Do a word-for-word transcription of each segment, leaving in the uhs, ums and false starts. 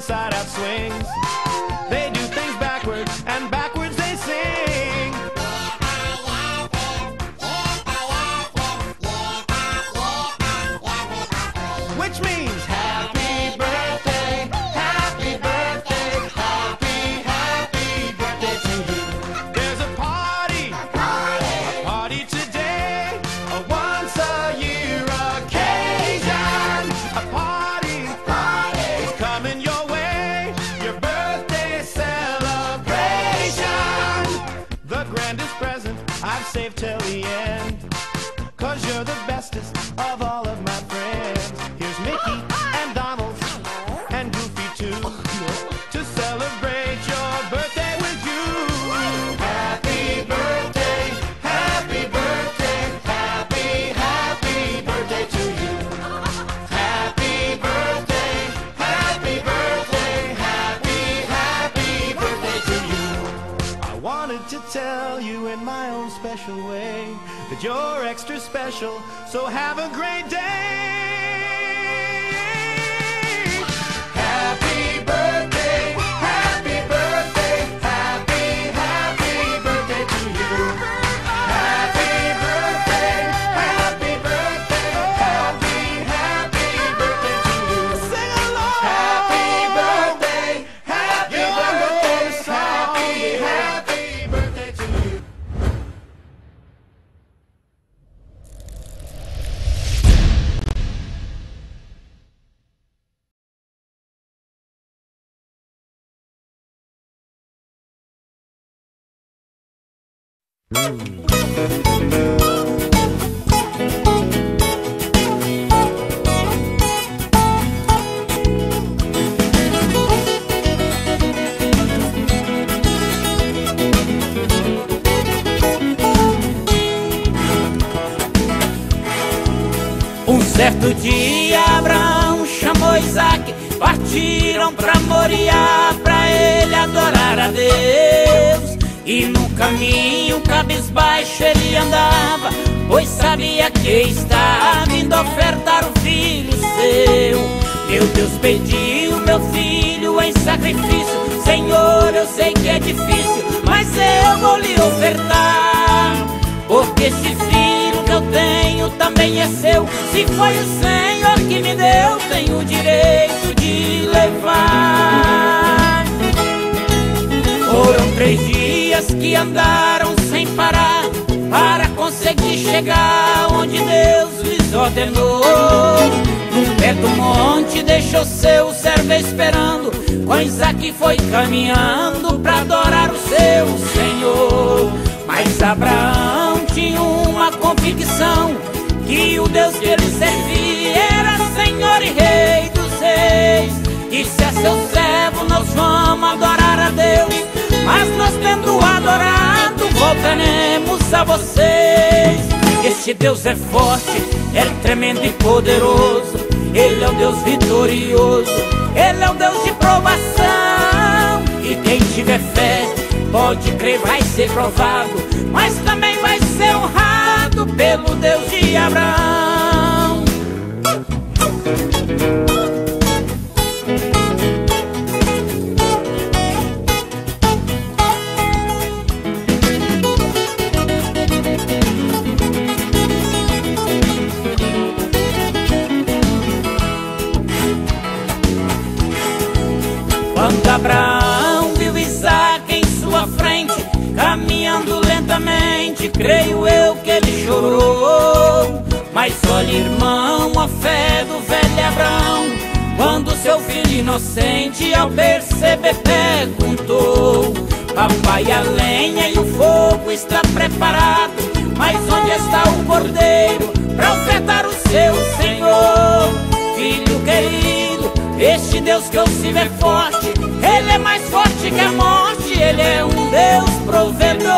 inside-out swings. They do things backwards, and backwards they sing. Which means happy birthday, happy birthday, happy, happy birthday to you. There's a party, a party, a party today, a once a year occasion. A party, a party is coming your way, your birthday celebration. The grandest present I've saved till the end, 'cause you're the bestest of all of my friends. Here's Mickey and Donald and Goofy too, to celebrate your birthday with you. Happy birthday, happy birthday, happy, happy birthday to you. Happy birthday, happy birthday, happy, happy birthday to you. I wanted to tell you in my own special way that you're extra special, so have a great day. Happy birthday, happy birthday, happy, happy birthday to you. Happy birthday, happy birthday, happy, happy birthday to you. Sing along. Happy birthday, happy birthday, happy, happy birthday to you. Um certo dia Abraão chamou Isaac, partiram pra Moriá, pra ele adorar a Deus. E no caminho cabisbaixo ele andava, pois sabia que estava indo ofertar o filho seu. Meu Deus pediu meu filho em sacrifício, Senhor, eu sei que é difícil, mas eu vou lhe ofertar. Porque esse filho que eu tenho também é seu, se foi o Senhor que me deu, tenho o direito de levar. Foram três dias que andaram sem parar, para conseguir chegar onde Deus lhes ordenou. No pé do monte deixou seu servo esperando, com Isaac foi caminhando para adorar o seu Senhor. Mas Abraão tinha uma convicção, que o Deus que ele servia era Senhor e Rei dos Reis. Disse a seu servo, nós vamos adorar a Deus, mas nós tendo adorado, voltaremos a vocês. Este Deus é forte, é tremendo e poderoso, Ele é o Deus vitorioso, Ele é o Deus de provação. E quem tiver fé, pode crer, vai ser provado, mas também vai ser honrado pelo Deus de Abraão. Quando Abraão viu Isaac em sua frente, caminhando lentamente, creio eu que ele chorou. Mas olha, irmão, a fé do velho Abraão, quando seu filho inocente ao perceber perguntou: papai, a lenha e o fogo está preparado, mas onde está o cordeiro para ofertar o seu Senhor? Filho querido, este Deus que eu sirvo é forte, Ele é mais forte que a morte, Ele é um Deus provedor.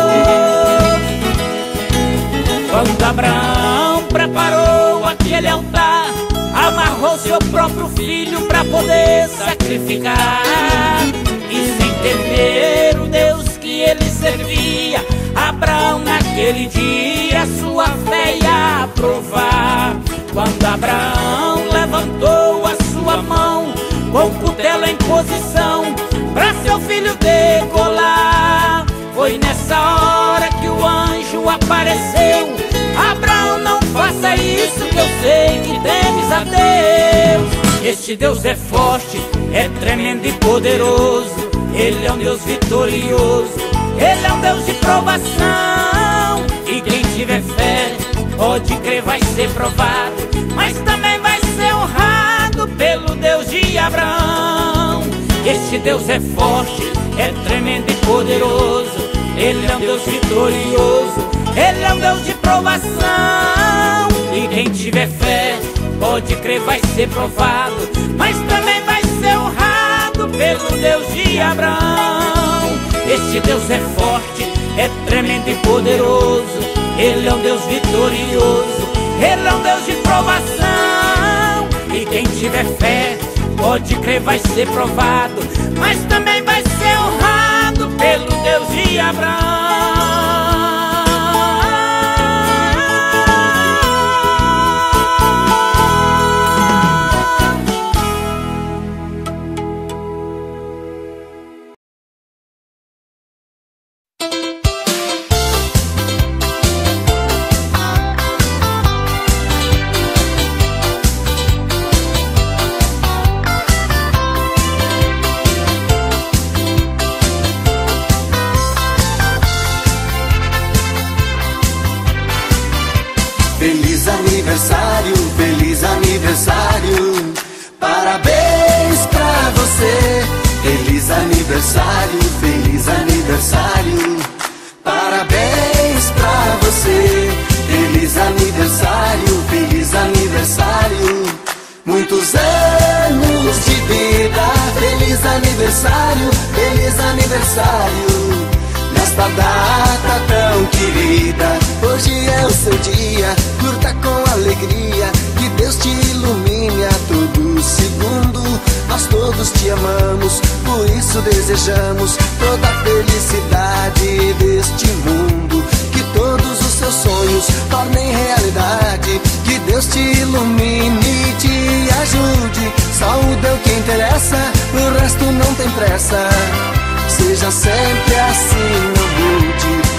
Quando Abraão preparou aquele altar, amarrou seu próprio filho para poder sacrificar. E sem temer o Deus que ele servia, Abraão naquele dia sua fé ia provar. Quando Abraão levantou a sua mão, com cutelo em posição pra seu filho degolar. Foi nessa hora que o anjo apareceu: Abraão, não faça isso, que eu sei que temes a Deus. Este Deus é forte, é tremendo e poderoso. Ele é um Deus vitorioso, Ele é um Deus de provação. E quem tiver fé, pode crer, vai ser provado, mas também vai ser honrado pelo Deus de Abraão. Este Deus é forte, é tremendo e poderoso. Ele é um Deus vitorioso, Ele é um Deus de provação. E quem tiver fé, pode crer, vai ser provado, mas também vai ser honrado pelo Deus de Abraão. Este Deus é forte, é tremendo e poderoso. Ele é um Deus vitorioso, Ele é um Deus de provação. E quem tiver fé, pode crer, vai ser provado, mas também vai ser honrado pelo Deus de Abraão. Feliz aniversário, feliz aniversário, parabéns pra você. Feliz aniversário, feliz aniversário, parabéns pra você. Feliz aniversário, feliz aniversário, muitos anos de vida. Feliz aniversário, feliz aniversário, nesta data tão querida. Hoje é o seu dia, curta com alegria, que Deus te ilumine a todo segundo. Nós todos te amamos, por isso desejamos toda a felicidade deste mundo. Que todos os seus sonhos tornem realidade, que Deus te ilumine e te ajude. Saúde é o que interessa, o resto não tem pressa. Seja sempre assim, não mude.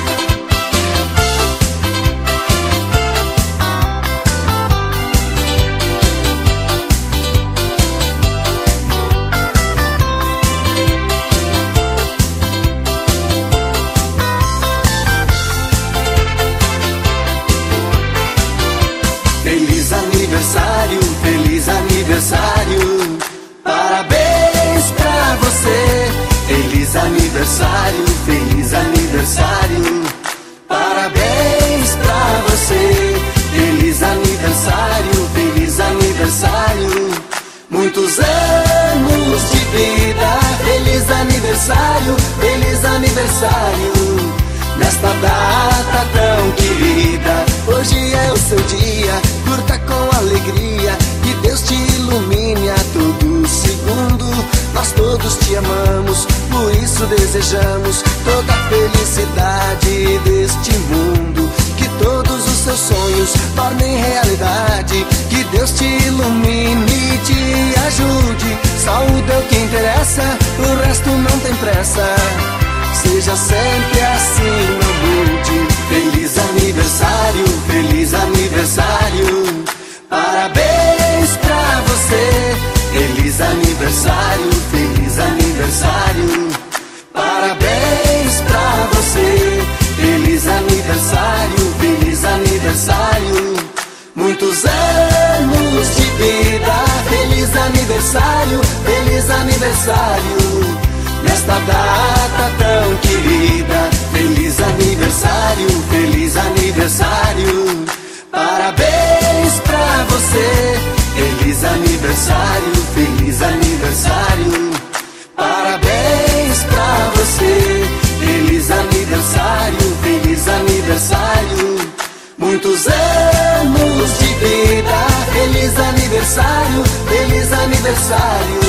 Feliz aniversário, feliz aniversário, parabéns pra você. Feliz aniversário, feliz aniversário, parabéns pra você. Feliz aniversário, feliz aniversário, muitos anos de vida. Feliz aniversário, feliz aniversário, nesta data tão querida. Hoje é o seu dia, curta com alegria, que Deus te ilumine a todo segundo. Nós todos te amamos, por isso desejamos toda a felicidade deste mundo. Que todos os seus sonhos tornem realidade, que Deus te ilumine e te ajude. Saúde é o que interessa, o resto não tem pressa. Seja sempre assim, não mude. Feliz aniversário, feliz aniversário, parabéns pra você. Feliz aniversário, feliz aniversário, parabéns pra você. Feliz aniversário, feliz aniversário, muitos anos de vida. Feliz aniversário, feliz aniversário, nesta data tão querida. Feliz aniversário, feliz aniversário, parabéns pra você. Feliz aniversário, feliz aniversário, parabéns pra você. Feliz aniversário, feliz aniversário, muitos anos de vida. Feliz aniversário, feliz aniversário,